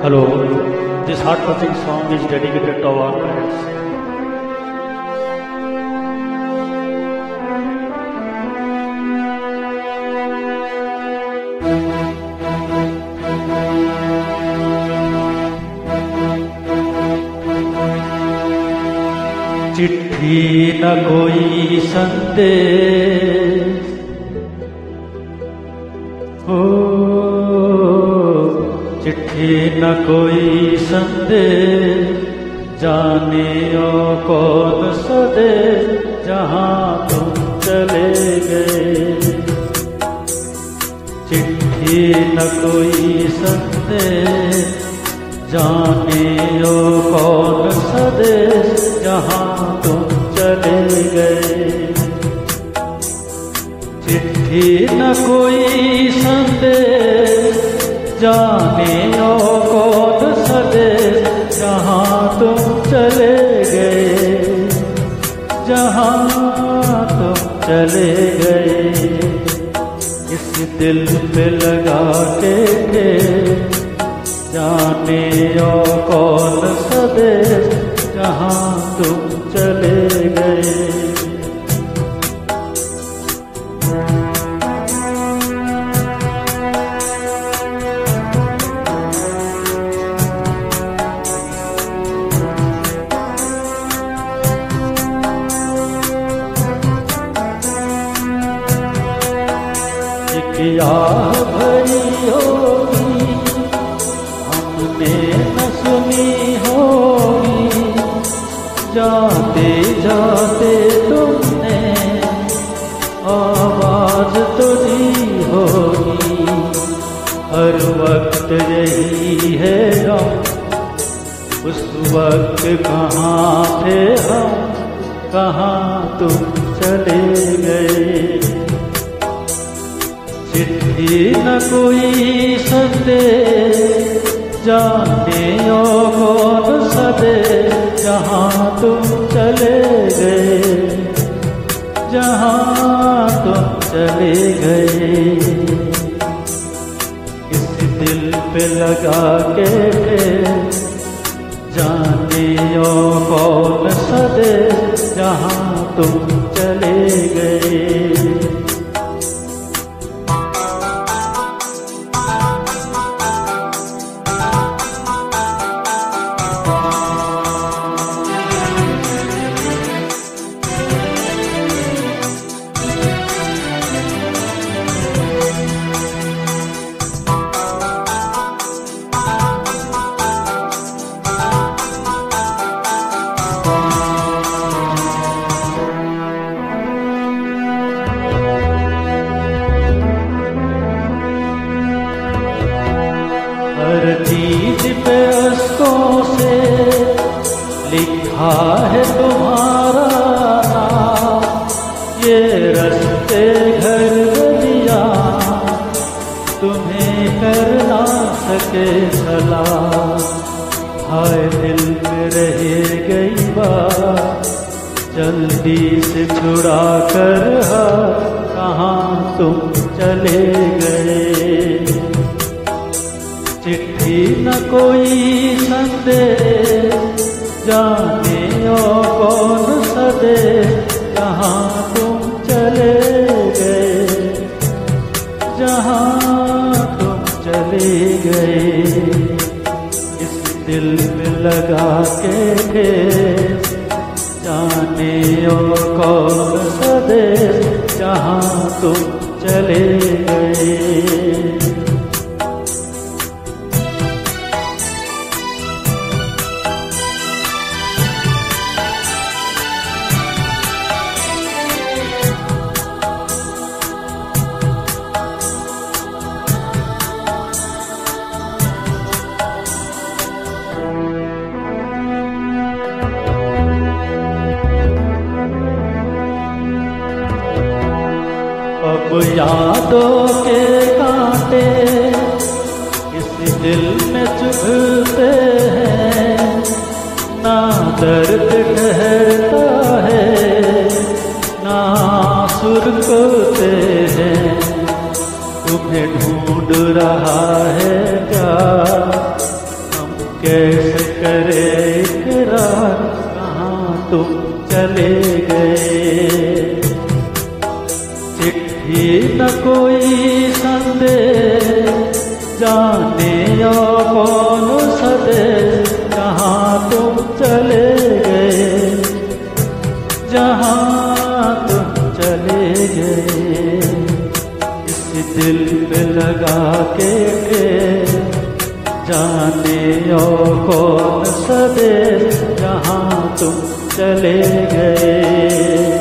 Hello, this heart-touching song is dedicated to our parents. चिट्ठी न कोई संदेश हो, चिट्ठी न कोई संदेश, जाने ओ कौन सदेश जहाँ तुम चले गए। चिट्ठी न कोई संदेश, जाने ओ कौन सदेश जहाँ तुम चले गए। चिट्ठी न कोई संदेश, जाने ओ कौन सदेश जहाँ तुम चले गए, जहाँ तुम चले गए। इस दिल पे लगा के जाने ओ कौन सदेश जहाँ तुम चले गए। याद भरी होगी हमने न सुनी होगी, जाते जाते तुमने आवाज तो दी होगी। हर वक्त यही है हम, उस वक्त कहाँ थे हम, कहाँ तुम चले गए। चिट्ठी न कोई संदेश, जाने ओ कौन सदेश जहाँ तुम चले गए, जहाँ तुम चले गए। इस दिल पे लगा के जाने ओ कौन सदेश जहाँ तुम चले गए। हर चीज पे उसकों से लिखा है तुम्हारा नाम, ये रस्ते घर गलियां तुम्हें कर ना सके सलाम। हाय दिल में रह गई बात, जल्दी से छुड़ा कर कहाँ तुम चले गए। चिट्ठी न कोई संदेश, जाने ओ कौन सदेश जहाँ तुम चले गए, जहाँ तुम चले गए। इस दिल में लगा के जाने ओ कौन सदेश जहाँ तुम चले गए। अब यादों के कांटे इस दिल में चुभते हैं, ना दर्द ठहरता है ना सुरकोते हैं। तुम्हें ढूंढ रहा है क्या कैसे करे इकरार कहाँ तुम चले गए। चिट्ठी न कोई संदेश जाने और कौन सदेश कहाँ तुम चले गए, जहाँ तुम चले गए। इस दिल पे लगा के जाने और कौन सदेश जहाँ तुम चले गए।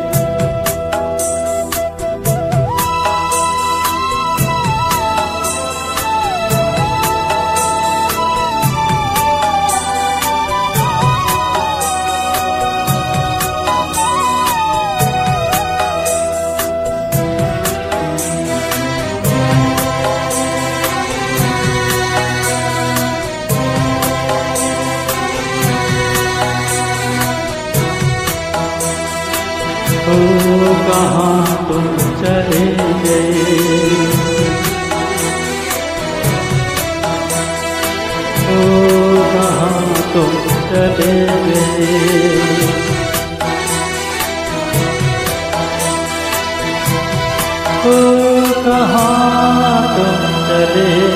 कहाँ तुम चले गए, कहाँ तुम चले गए। कहाँ तुम चले